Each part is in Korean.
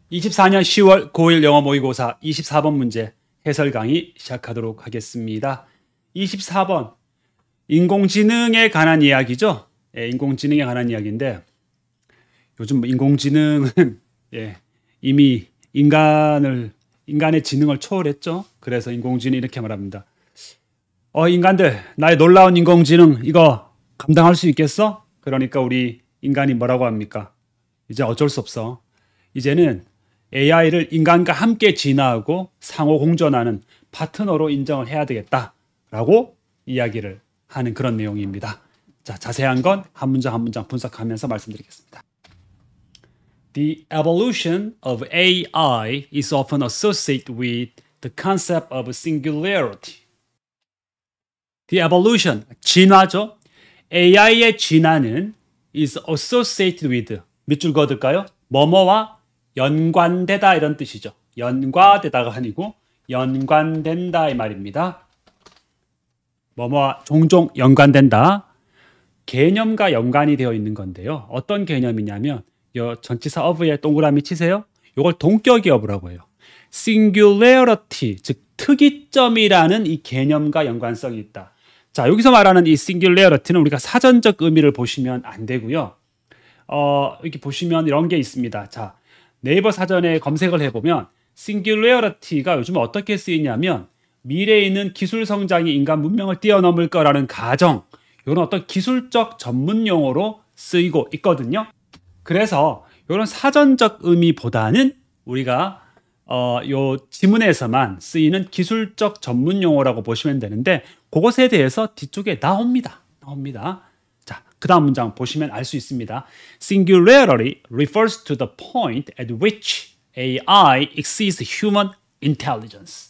24년 10월 고1 영어 모의고사 24번 문제 해설 강의 시작하도록 하겠습니다. 24번 인공지능에 관한 이야기죠. 인공지능에 관한 이야기인데 요즘 인공지능은 이미 인간의 지능을 초월했죠. 그래서 인공지능이 이렇게 말합니다. 인간들, 나의 놀라운 인공지능 이거 감당할 수 있겠어? 그러니까 우리 인간이 뭐라고 합니까? 이제 어쩔 수 없어. 이제는 AI를 인간과 함께 진화하고 상호 공존하는 파트너로 인정을 해야 되겠다라고 이야기를 하는 그런 내용입니다. 자, 자세한 건 한 문장 한 문장 분석하면서 말씀드리겠습니다. The evolution of AI is often associated with the concept of singularity. The evolution, 진화죠. AI의 진화는 is associated with, 밑줄 그어둘까요? 뭐뭐와 연관되다 이런 뜻이죠. 연관되다가 아니고 연관된다 이 말입니다. 뭐뭐와 종종 연관된다. 개념과 연관이 되어 있는 건데요. 어떤 개념이냐면 요 전치사 of에 동그라미 치세요. 이걸 동격이어부라고 해요. singularity, 즉 특이점이라는 이 개념과 연관성이 있다. 자, 여기서 말하는 이 singularity는 우리가 사전적 의미를 보시면 안 되고요. 이렇게 보시면 이런 게 있습니다. 자, 네이버 사전에 검색을 해보면 singularity가 요즘 어떻게 쓰이냐면 미래에 있는 기술 성장이 인간 문명을 뛰어넘을 거라는 가정, 이런 어떤 기술적 전문 용어로 쓰이고 있거든요. 그래서 이런 사전적 의미보다는 우리가 요 지문에서만 쓰이는 기술적 전문 용어라고 보시면 되는데 그것에 대해서 뒤쪽에 나옵니다. 자, 그 다음 문장 보시면 알 수 있습니다. Singularity refers to the point at which AI exceeds human intelligence.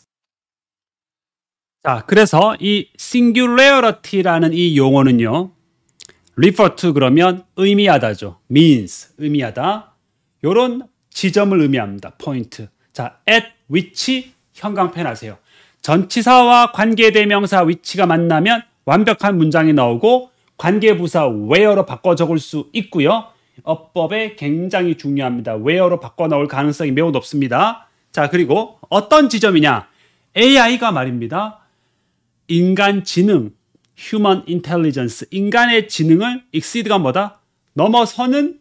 자, 그래서 이 singularity라는 이 용어는요, refer to 그러면 의미하다죠. means, 의미하다. 요런 지점을 의미합니다. point. 자, at which 형광펜 하세요. 전치사와 관계대명사 위치가 만나면 완벽한 문장이 나오고 관계부사 where로 바꿔 적을 수 있고요. 어법에 굉장히 중요합니다. where로 바꿔 넣을 가능성이 매우 높습니다. 자, 그리고 어떤 지점이냐? AI가 말입니다. 인간 지능, human intelligence, 인간의 지능을 exceed가 뭐다? 넘어서는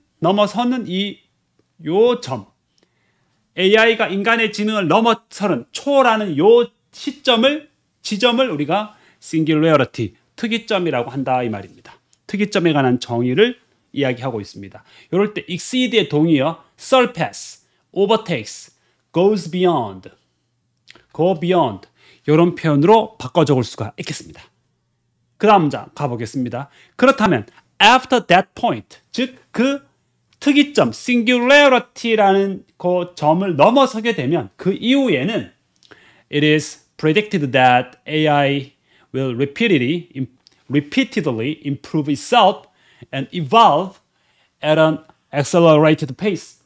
요 점. AI가 인간의 지능을 넘어서는, 초월하는 요 지점을 우리가 singularity, 특이점이라고 한다 이 말입니다. 특이점에 관한 정의를 이야기하고 있습니다. 이럴 때 exceed의 동의어 surpass, overtakes, goes beyond, go beyond 이런 표현으로 바꿔 적을 수가 있겠습니다. 그 다음 문장 가보겠습니다. 그렇다면 after that point, 즉 그 특이점, singularity라는 그 점을 넘어서게 되면 그 이후에는 it is predicted that AI will repeatedly improve itself and evolve at an accelerated pace.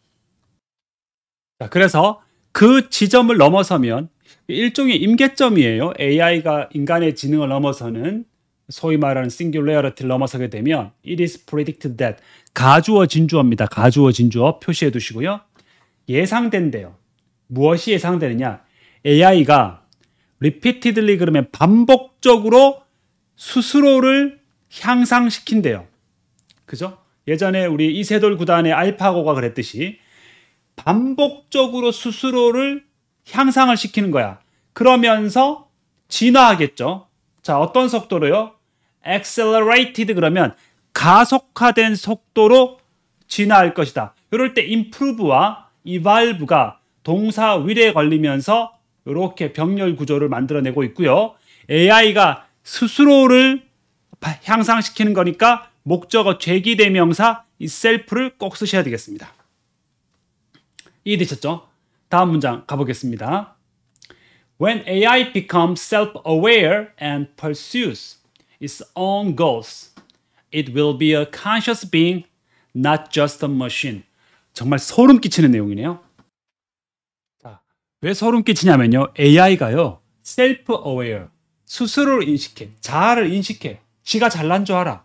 자, 그래서 그 지점을 넘어서면 일종의 임계점이에요. AI가 인간의 지능을 넘어서는 소위 말하는 singularity를 넘어서게 되면 it is predicted that, 가주어 진주어입니다. 가주어 진주어 표시해 두시고요. 예상된대요. 무엇이 예상되느냐? AI가 repeatedly 그러면 반복적으로 스스로를 향상시킨대요. 그죠? 예전에 우리 이세돌 구단의 알파고가 그랬듯이 반복적으로 스스로를 향상을 시키는 거야. 그러면서 진화하겠죠. 자, 어떤 속도로요? accelerated 그러면 가속화된 속도로 진화할 것이다. 이럴 때 improve와 evolve가 동사 위례에 걸리면서 이렇게 병렬 구조를 만들어내고 있고요. AI가 스스로를 향상시키는 거니까 목적어 죄기대명사 이 self를 꼭 쓰셔야 되겠습니다. 이해되셨죠? 다음 문장 가보겠습니다. When AI becomes self-aware and pursues its own goals, it will be a conscious being, not just a machine. 정말 소름 끼치는 내용이네요. 자, 왜 소름 끼치냐면요. AI가요. self-aware, 스스로를 인식해, 자아를 인식해. 지가 잘난 줄 알아.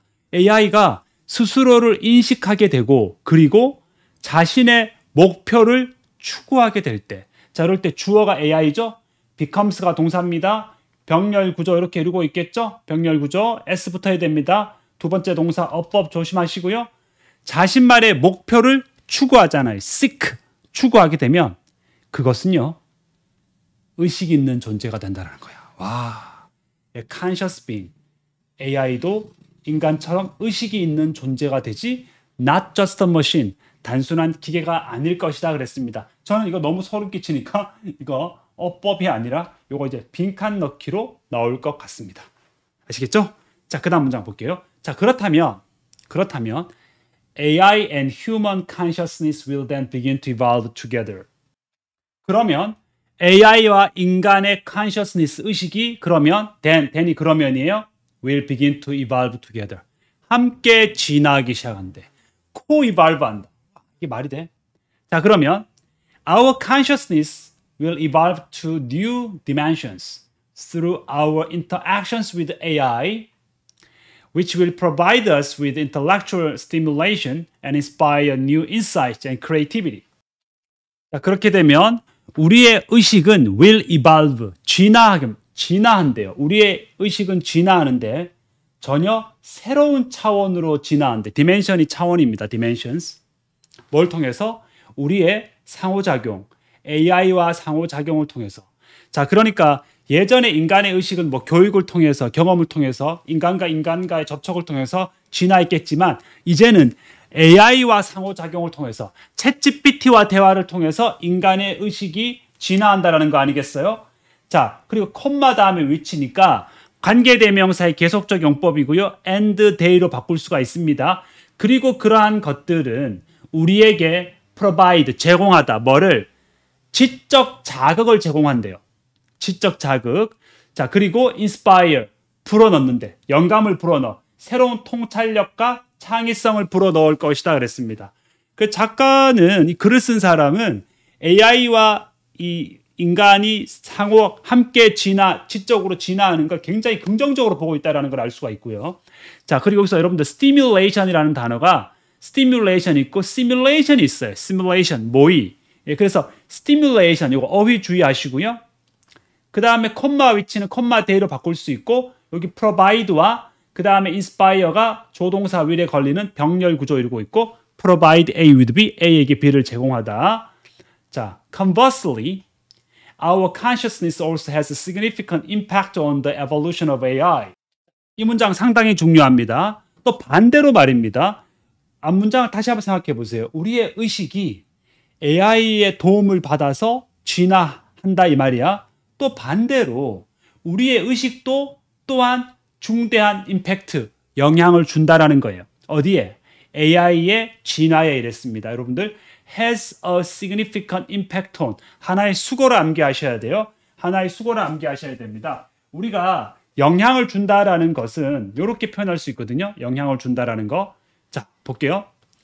AI가 스스로를 인식하게 되고 그리고 자신의 목표를 추구하게 될 때, 자, 이럴 때 주어가 AI죠? becomes가 동사입니다. 병렬 구조 이렇게 이루고 있겠죠? 병렬 구조 S 붙어야 됩니다. 두 번째 동사 어법 조심하시고요. 자신만의 목표를 추구하잖아요. seek, 추구하게 되면 그것은요, 의식 있는 존재가 된다는 거야. 와, conscious being, AI도 인간처럼 의식이 있는 존재가 되지 not just a machine, 단순한 기계가 아닐 것이다 그랬습니다. 저는 이거 너무 소름 끼치니까 이거 어법이 아니라 이거 이제 빈칸 넣기로 나올 것 같습니다. 아시겠죠? 자, 그 다음 문장 볼게요. 자, 그렇다면 AI and human consciousness will then begin to evolve together. 그러면 AI와 인간의 consciousness, 의식이 그러면 then이 그러면이에요. will begin to evolve together. 함께 진화하기 시작한대. co-evolve 한다. 이게 말이 돼? 자, 그러면 our consciousness will evolve to new dimensions through our interactions with AI, which will provide us with intellectual stimulation and inspire new insights and creativity. 자, 그렇게 되면 우리의 의식은 will evolve, 진화한대요. 우리의 의식은 진화하는데 전혀 새로운 차원으로 진화한대. 디멘션이 차원입니다. dimensions. 뭘 통해서? 우리의 상호작용, AI와 상호작용을 통해서. 자, 그러니까 예전에 인간의 의식은 뭐 교육을 통해서, 경험을 통해서, 인간과 인간과의 접촉을 통해서 진화했겠지만 이제는 AI와 상호작용을 통해서, 챗GPT와 대화를 통해서 인간의 의식이 진화한다라는 거 아니겠어요? 자, 그리고 콤마 다음에 위치니까 관계대명사의 계속적 용법이고요. and they로 바꿀 수가 있습니다. 그리고 그러한 것들은 우리에게 provide, 제공하다. 뭐를? 지적 자극을 제공한대요. 지적 자극. 자, 그리고 inspire, 불어넣는데, 영감을 불어넣어. 새로운 통찰력과 창의성을 불어넣을 것이다 그랬습니다. 그 작가는, 이 글을 쓴 사람은 AI와 이 인간이 상호 함께 지적으로 진화하는 걸 굉장히 긍정적으로 보고 있다는 걸 알 수가 있고요. 자, 그리고 여기서 여러분들 stimulation이라는 단어가 stimulation 있고 simulation이 있어요. simulation, 모의. 예, 그래서 stimulation, 이거 어휘 주의하시고요. 그 다음에 콤마 위치는 콤마 대로 바꿀 수 있고, 여기 provide와 그 다음에 inspire가 조동사 will에 걸리는 병렬 구조 이루고 있고, provide A with B, A에게 B를 제공하다. 자, conversely, our consciousness also has a significant impact on the evolution of AI. 이 문장 상당히 중요합니다. 또 반대로 말입니다. 앞문장을 다시 한번 생각해 보세요. 우리의 의식이 AI의 도움을 받아서 진화한다 이 말이야. 또 반대로 우리의 의식도 또한 중대한 임팩트, 영향을 준다라는 거예요. 어디에? AI의 진화에 이랬습니다. 여러분들, has a significant impact on, 하나의 수거를 암기하셔야 돼요. 하나의 수거를 암기하셔야 됩니다. 우리가 영향을 준다라는 것은 이렇게 표현할 수 있거든요. 영향을 준다라는 거. 자, 볼게요.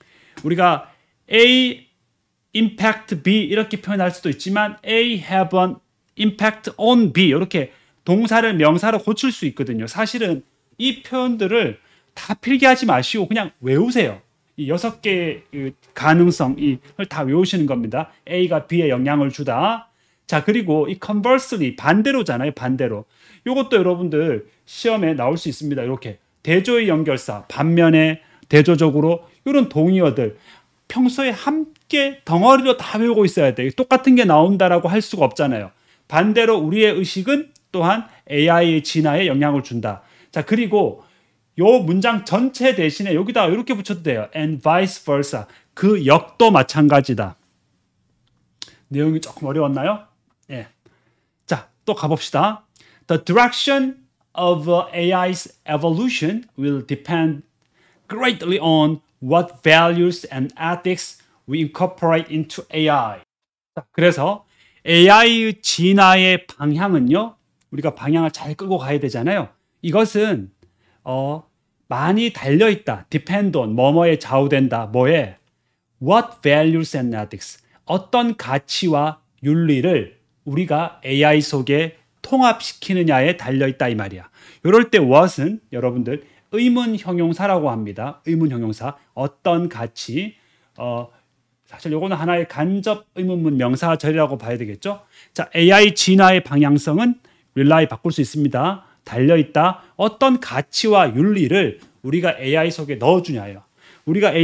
우리가 A impact B 이렇게 표현할 수도 있지만 A have an impact on B 이렇게 동사를 명사로 고칠 수 있거든요. 사실은 이 표현들을 다 필기하지 마시고 그냥 외우세요. 이 6개의 가능성을 다 외우시는 겁니다. A가 B에 영향을 주다. 자, 그리고 이 conversely, 반대로잖아요. 반대로. 이것도 여러분들 시험에 나올 수 있습니다. 이렇게 대조의 연결사, 반면에 대조적으로 이런 동의어들 평소에 함께 덩어리로 다 외우고 있어야 돼요. 똑같은 게 나온다라고 할 수가 없잖아요. 반대로 우리의 의식은 또한 AI의 진화에 영향을 준다. 자, 그리고 요 문장 전체 대신에 여기다 이렇게 붙여도 돼요. And vice versa. 그 역도 마찬가지다. 내용이 조금 어려웠나요? 예. 자, 또 가봅시다. The direction of AI's evolution will depend greatly on what values and ethics we incorporate into AI. 자, 그래서 AI의 진화의 방향은요. 우리가 방향을 잘 끌고 가야 되잖아요. 이것은 많이 달려있다. depend on, 뭐뭐에 좌우된다. 뭐에? What values and ethics. 어떤 가치와 윤리를 우리가 AI 속에 통합시키느냐에 달려있다 이 말이야. 이럴 때 what은 여러분들 의문 형용사라고 합니다. 의문 형용사. 어떤 가치. 사실 요거는 하나의 간접 의문문 명사절이라고 봐야 되겠죠. 자, AI 진화의 방향성은 rely 바꿀 수 있습니다. 달려있다. 어떤 가치와 윤리를 우리가 AI 속에 넣어주냐예요. 우리가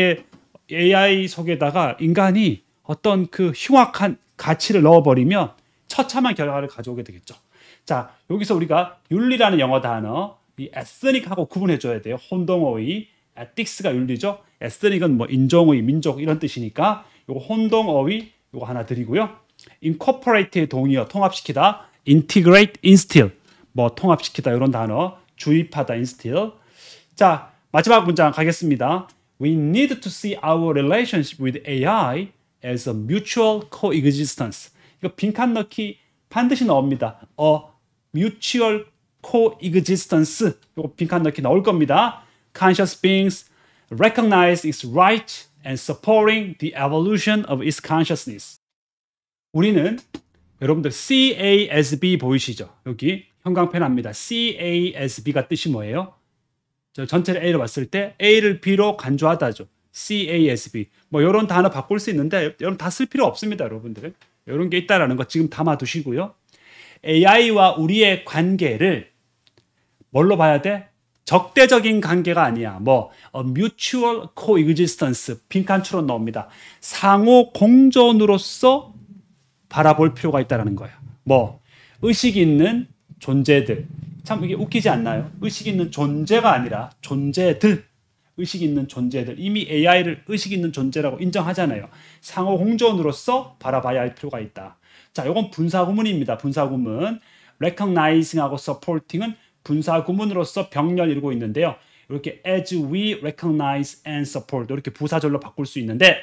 AI 속에다가 인간이 어떤 그 흉악한 가치를 넣어버리면 처참한 결과를 가져오게 되겠죠. 자, 여기서 우리가 윤리라는 영어 단어, 이 ethnic하고 구분해줘야 돼요. 혼동어의, ethics가 윤리죠. ethnic은 뭐 인종의, 민족 이런 뜻이니까 요거 혼동어의 요거 하나 드리고요. incorporate의 동의어 통합시키다, integrate, instill 뭐 통합시키다 이런 단어, 주입하다, instill. 자, 마지막 문장 가겠습니다. We need to see our relationship with AI as a mutual coexistence. 이거 빈칸 넣기 반드시 나옵니다. mutual coexistence. 이거 빈칸 넣기 나올 겁니다. Conscious beings recognize its right and supporting the evolution of its consciousness. 우리는 여러분들 CASB 보이시죠? 여기 형광펜합니다. CASB가 뜻이 뭐예요? 저 전체를 A로 봤을 때 A를 B로 간주하다죠. CASB. 뭐 이런 단어 바꿀 수 있는데 여러분 다 쓸 필요 없습니다, 여러분들. 이런 게 있다라는 거 지금 담아두시고요. AI와 우리의 관계를 뭘로 봐야 돼? 적대적인 관계가 아니야. 뭐 mutual coexistence 빈칸 추론 나옵니다. 상호 공존으로서 바라볼 필요가 있다라는 거예요. 뭐 의식 있는 존재들. 참 이게 웃기지 않나요? 의식 있는 존재가 아니라 존재들. 의식 있는 존재들. 이미 AI를 의식 있는 존재라고 인정하잖아요. 상호 공존으로서 바라봐야 할 필요가 있다. 자, 이건 분사구문입니다. 분사구문. recognizing하고 supporting은 분사구문으로서 병렬 이루고 있는데요. 이렇게 as we recognize and support 이렇게 부사절로 바꿀 수 있는데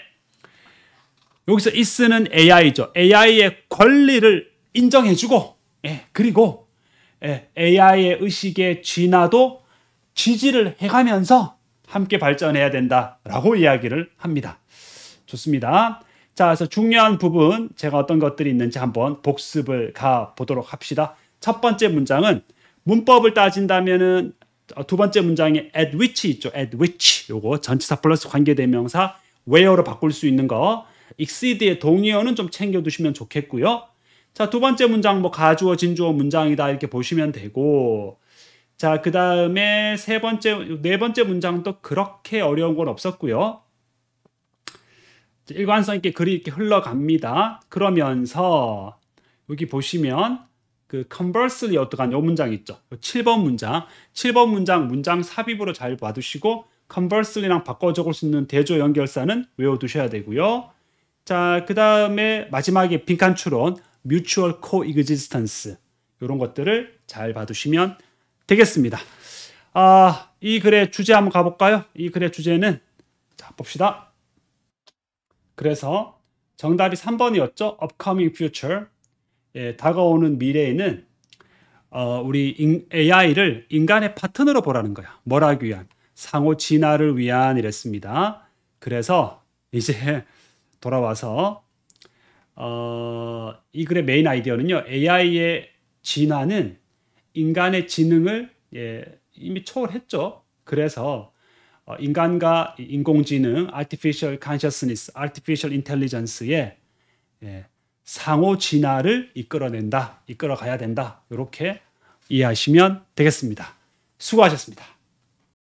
여기서 is는 AI죠. AI의 권리를 인정해주고 그리고 AI의 의식의 진화도 지지를 해가면서 함께 발전해야 된다라고 이야기를 합니다. 좋습니다. 자, 그래서 중요한 부분 제가 어떤 것들이 있는지 한번 복습을 가보도록 합시다. 첫 번째 문장은 문법을 따진다면은 두 번째 문장에 at which 있죠. at which 요거 전치사 플러스 관계대명사 where로 바꿀 수 있는 거 exceed의 동의어는 좀 챙겨두시면 좋겠고요. 자, 두 번째 문장 뭐 가주어 진주어 문장이다 이렇게 보시면 되고 자, 그 다음에 네 번째 문장도 그렇게 어려운 건 없었고요. 일관성 있게 글이 이렇게 흘러갑니다. 그러면서 여기 보시면 그 conversely 어떡한 요 문장 있죠. 7번 문장 문장 삽입으로 잘 봐두시고 conversely랑 바꿔 적을 수 있는 대조 연결사는 외워두셔야 되고요. 자, 그 다음에 마지막에 빈칸 추론 mutual coexistence 이런 것들을 잘 봐두시면 되겠습니다. 이 글의 주제 한번 가볼까요? 이 글의 주제는 자 봅시다. 그래서 정답이 3번이었죠. upcoming future. 다가오는 미래에는 우리 AI를 인간의 파트너로 보라는 거야. 뭘 하기 위한? 상호 진화를 위한 이랬습니다. 그래서 이제 돌아와서 이 글의 메인 아이디어는요. AI의 진화는 인간의 지능을 이미 초월했죠. 그래서 인간과 인공지능, artificial consciousness, artificial intelligence의 상호 진화를 이끌어가야 된다. 이렇게 이해하시면 되겠습니다. 수고하셨습니다.